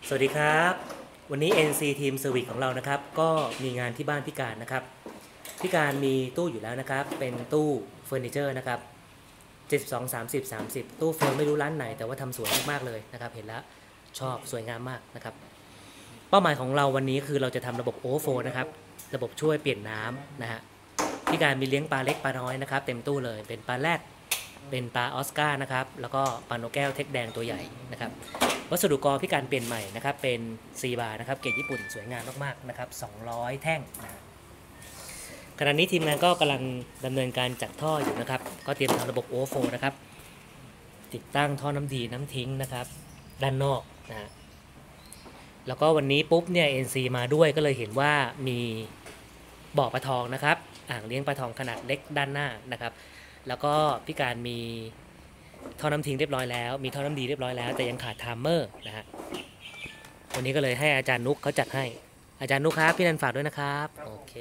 สวัสดีครับวันนี้ NC Team Service ของเรานะครับก็มีงานที่บ้านพี่การนะครับพี่การมีตู้อยู่แล้วนะครับเป็นตู้เฟอร์นิเจอร์นะครับ72 30 30ตู้เฟิร์มไม่รู้ร้านไหนแต่ว่าทำสวยมากๆเลยนะครับเห็นแล้วชอบสวยงามมากนะครับเป้าหมายของเราวันนี้คือเราจะทำระบบโอเวอร์โฟลว์นะครับระบบช่วยเปลี่ยนน้ำนะฮะพี่การมีเลี้ยงปลาเล็กปลาน้อยนะครับเต็มตู้เลยเป็นปลาแรดเป็นปลาออสการ์นะครับแล้วก็ปลาโนแก้วเทคแดงตัวใหญ่นะครับวัสดุกรพี่การเปลี่ยนใหม่นะครับเป็นซีบาร์นะครับเกรดญี่ปุ่นสวยงามมากๆนะครับ200แท่งนะขณะนี้ทีมงานก็กำลังดำเนินการจัดท่ออยู่นะครับก็เตรียมทำระบบโอเวอร์โฟลว์นะครับติดตั้งท่อน้ำดีน้ำทิ้งนะครับด้านนอกนะฮะแล้วก็วันนี้ปุ๊บเนี่ย NC มาด้วยก็เลยเห็นว่ามีบ่อปลาทองนะครับอ่างเลี้ยงปลาทองขนาดเล็กด้านหน้านะครับแล้วก็พี่การมีท่อน้ำทิ้งเรียบร้อยแล้วมีท่อน้ำดีเรียบร้อยแล้วแต่ยังขาดไทม์เมอร์นะฮะวันนี้ก็เลยให้อาจารย์นุกเขาจัดให้อาจารย์นุกครับพี่นันฝากด้วยนะครับโอเค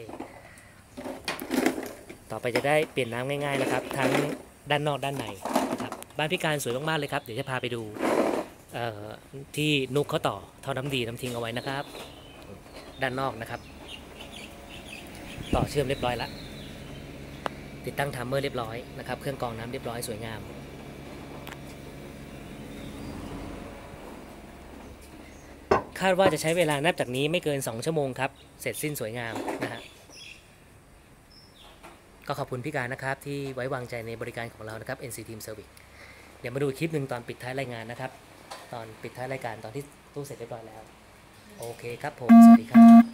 ต่อไปจะได้เปลี่ยนน้ำง่ายๆนะครับทั้งด้านนอกด้านในนะครับบ้านพี่การสวยมากๆเลยครับเดี๋ยวจะพาไปดูที่นุกเขาต่อท่อน้ำดีน้ำทิ้งเอาไว้นะครับด้านนอกนะครับต่อเชื่อมเรียบร้อยแล้วติดตั้งไทม์เมอร์เรียบร้อยนะครับเครื่องกรองน้ำเรียบร้อยสวยงามคาดว่าจะใช้เวลานับจากนี้ไม่เกิน2ชั่วโมงครับเสร็จสิ้นสวยงามนะฮะก็ขอบคุณพี่การนะครับที่ไว้วางใจในบริการของเรานะครับ NC Team Service เดี๋ยวมาดูคลิปหนึ่งตอนปิดท้ายรายงานนะครับตอนปิดท้ายรายการตอนที่ตู้เสร็จเรียบร้อยแล้วโอเคครับผมสวัสดีครับ